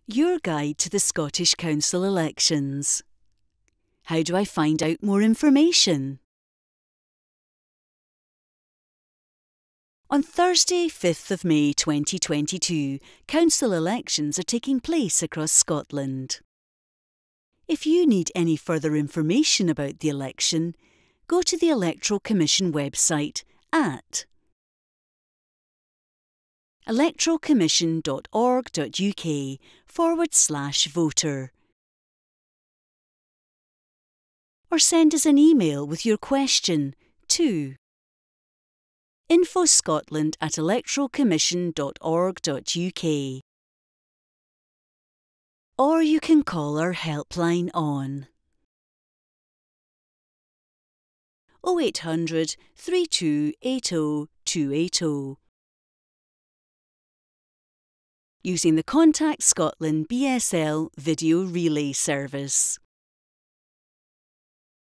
Your guide to the Scottish Council elections. How do I find out more information? On Thursday, 5th of May 2022, council elections are taking place across Scotland. If you need any further information about the election, go to the Electoral Commission website at electoralcommission.org.uk/voter, or send us an email with your question to infoscotland@electoralcommission.org.uk, or you can call our helpline on 0800 3280 280 using the Contact Scotland BSL video relay service.